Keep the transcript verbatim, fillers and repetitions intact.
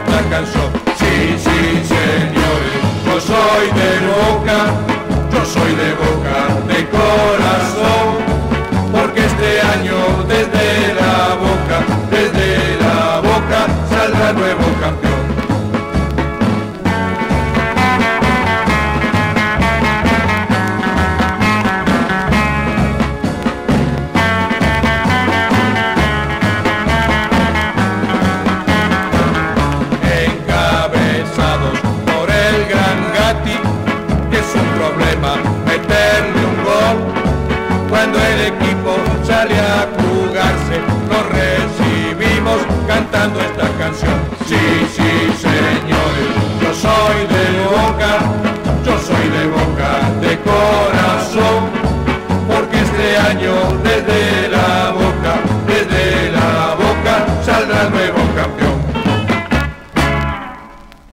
esta canción. Sí, sí, señores, yo soy de Boca, yo soy de Boca de corazón, porque este año desde la Boca, desde la Boca saldrá nuevo campeón. Encabezados por el gran Gatti, que es un problema meterle un gol. Cuando el equipo sale a jugarse, nos recibimos cantando esta canción. Sí, sí, señores, yo soy de Boca, yo soy de Boca de corazón, porque este año